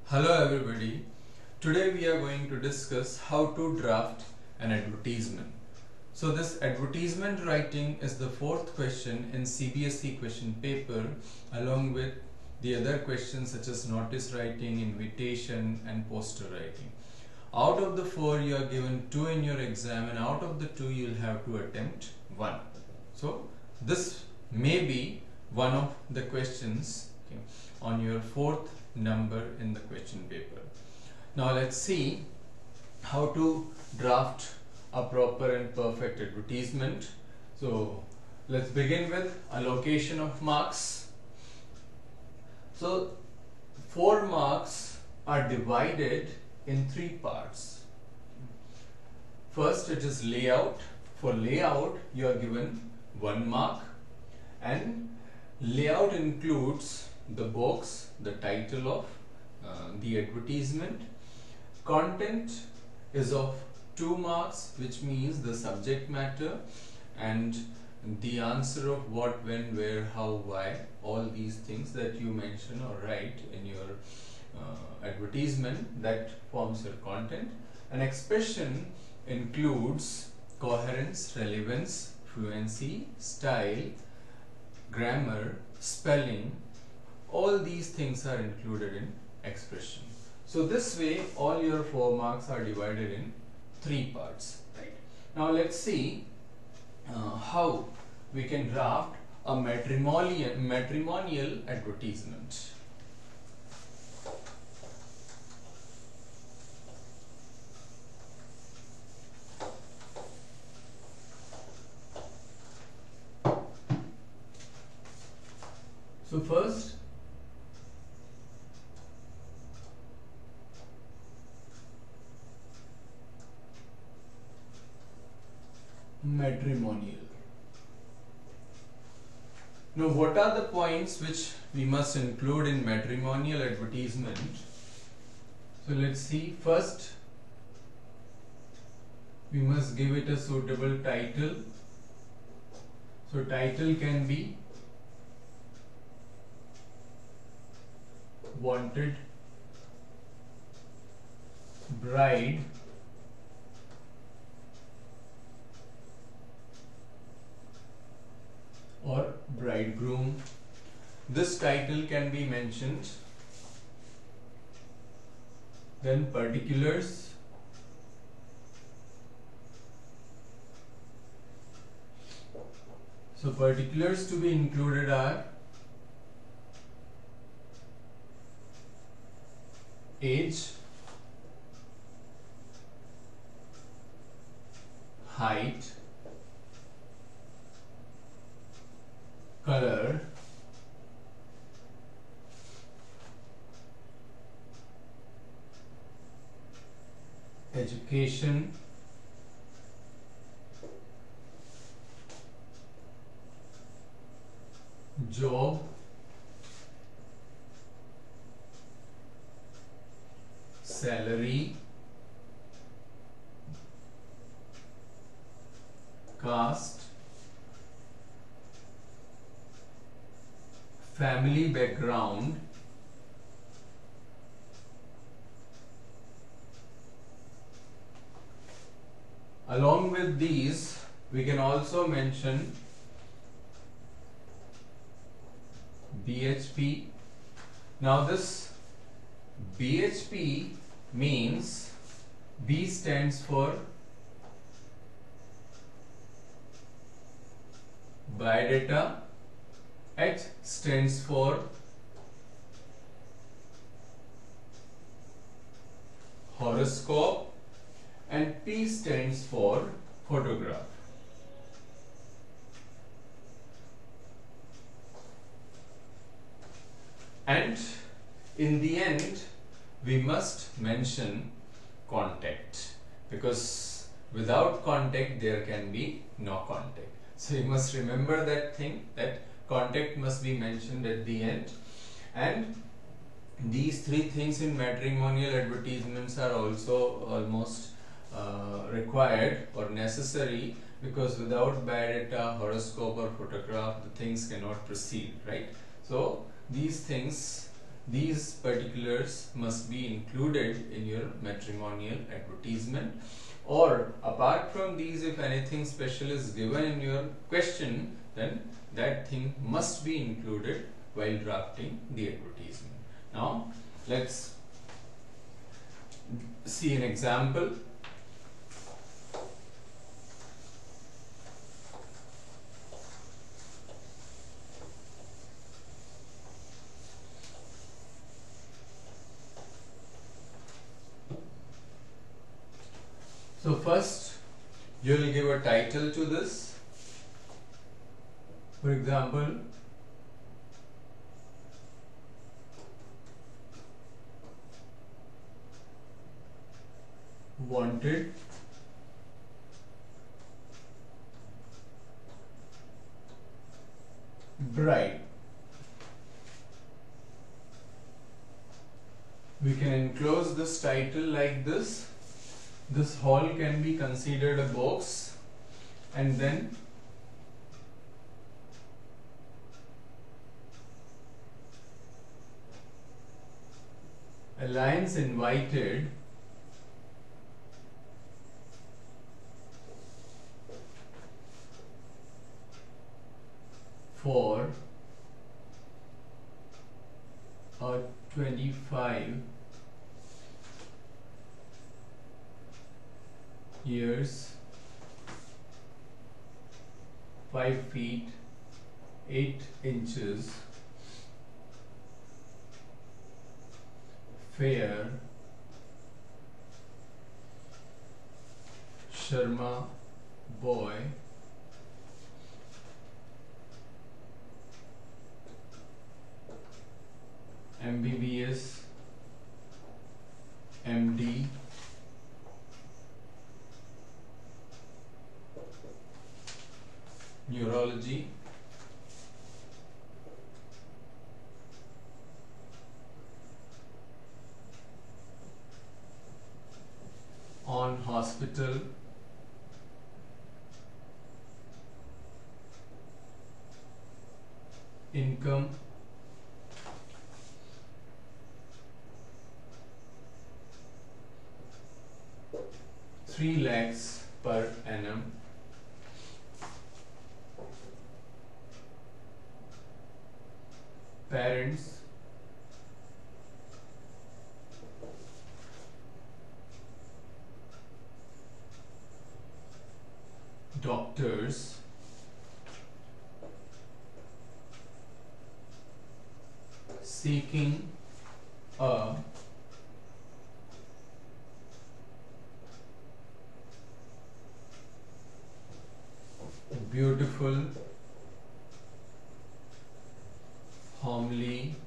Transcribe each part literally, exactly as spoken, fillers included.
Hello everybody. Today we are going to discuss how to draft an advertisement. So this advertisement writing is the fourth question in C B S E question paper, along with the other questions such as notice writing, invitation and poster writing. Out of the four you are given two in your exam, and out of the two you will have to attempt one. So this may be one of the questions, okay, on your fourth number in the question paper. Now let's see how to draft a proper and perfect advertisement. So let's begin with allocation of marks. So four marks are divided in three parts. First, it is layout. For layout you are given one mark, and layout includes the box, the title of uh, the advertisement. Content is of two marks, which means the subject matter and the answer of what, when, where, how, why, all these things that you mention or write in your uh, advertisement, that forms your content. And expression includes coherence, relevance, fluency, style, grammar, spelling. All these things are included in expression. So this way all your four marks are divided in three parts. Right. Now let's see uh, how we can draft a matrimonial matrimonial advertisement. So first, matrimonial. Now what are the points which we must include in matrimonial advertisement? So let's see. First, we must give it a suitable title. So title can be Wanted Bride or Bridegroom. This title can be mentioned. Then particulars. So particulars to be included are age, height, color, education, job, salary, caste, family background, along with these we can also mention B H P. Now this B H P means B stands for biodata, H stands for horoscope, and P stands for photograph. And in the end we must mention contact, because without contact there can be no contact. So you must remember that thing, that contact must be mentioned at the end. And these three things in matrimonial advertisements are also almost uh, required or necessary, because without biodata, horoscope or photograph the things cannot proceed, right? So these things these particulars must be included in your matrimonial advertisement. Or apart from these, if anything special is given in your question, then that thing must be included while drafting the advertisement. Now let's see an example. So first you will give a title to this. For example, wanted bride. We can enclose this title like this. This whole can be considered a box, and then alliance invited for a twenty-five years, five feet, eight inches, fair, Sharma boy, M B B S, M D, neurology, on hospital, income, three lakhs per annum, parents, doctors, seeking a beautiful, homely,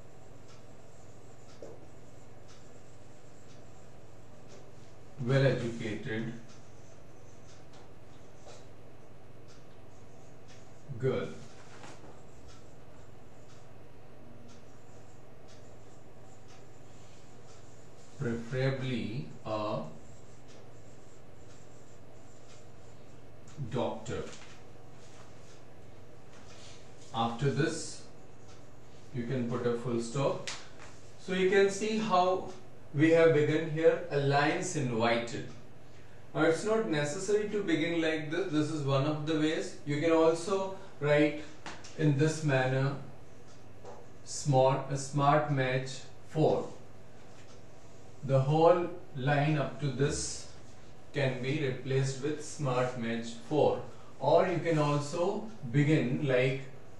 well educated girl. Preferably a doctor. After this, you can put a full stop. So you can see how we have begun here, alliance invited. Now it's not necessary to begin like this. This is one of the ways. You can also write in this manner, smart, a smart match for. The whole line up to this can be replaced with smart match for. Or you can also begin like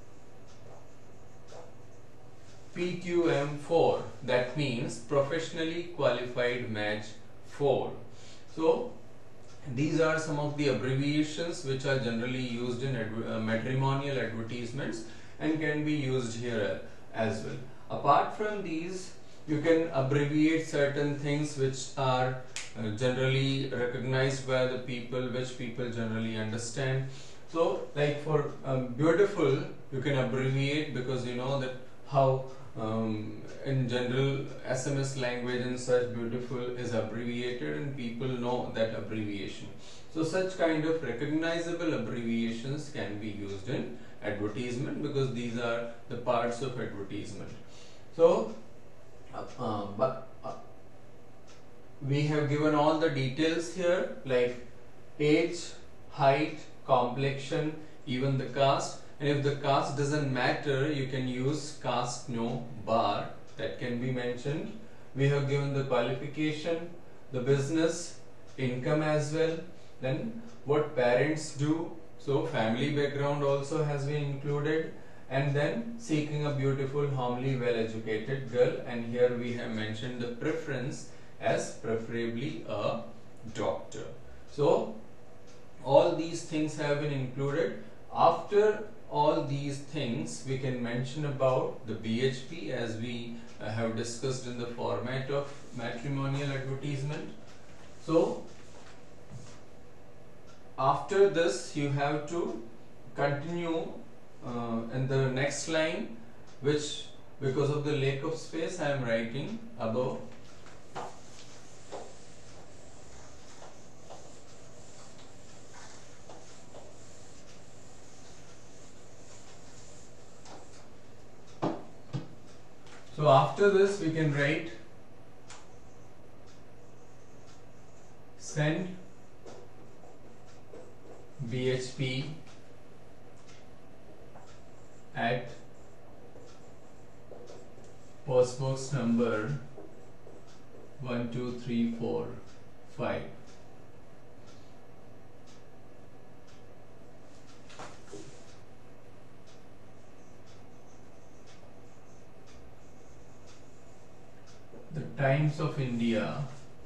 P Q M four, that means professionally qualified match four. So these are some of the abbreviations which are generally used in adver uh, matrimonial advertisements and can be used here as well. Apart from these, you can abbreviate certain things which are uh, generally recognized by the people, which people generally understand. So like for um, beautiful, you can abbreviate because you know that how um, in general S M S language and such beautiful is abbreviated and people know that abbreviation. So such kind of recognizable abbreviations can be used in advertisement because these are the parts of advertisement. So uh, uh, but uh, we have given all the details here, like age, height, complexion, even the caste. And if the caste doesn't matter, you can use caste no bar, that can be mentioned. We have given the qualification, the business, income as well, then what parents do, so family background also has been included, and then seeking a beautiful, homely, well educated girl, and here we have mentioned the preference as preferably a doctor. So all these things have been included. After all these things, we can mention about the B H P, as we uh, have discussed in the format of matrimonial advertisement. So after this, you have to continue uh, in the next line, which because of the lack of space I am writing above. So after this we can write send B H P at postbox number one two three four five. The Times of India,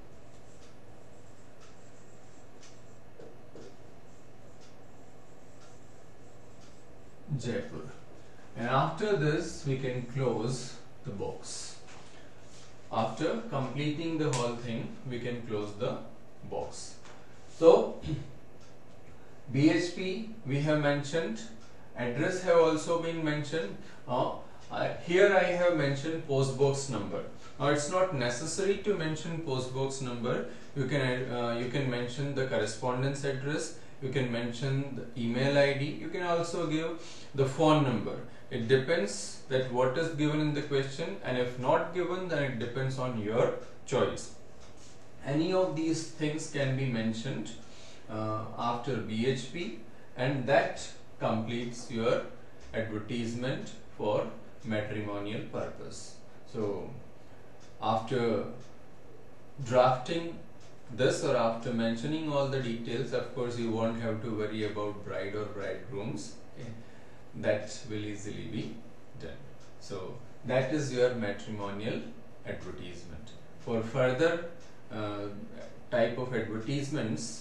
Jaipur. And after this we can close the box. After completing the whole thing, we can close the box. So B H P we have mentioned, address have also been mentioned. Uh, I, here I have mentioned postbox number. Now it's not necessary to mention postbox number. You can uh, you can mention the correspondence address. You can mention the email I D. You can also give the phone number. It depends that what is given in the question, and if not given, then it depends on your choice. Any of these things can be mentioned uh, after B H P, and that completes your advertisement for matrimonial purpose. So after drafting this, or after mentioning all the details, of course you won't have to worry about bride or bridegrooms. Okay? That will easily be done. So that is your matrimonial advertisement. For further uh, type of advertisements,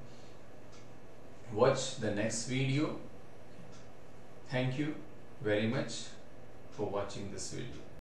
watch the next video. Thank you very much for watching this video.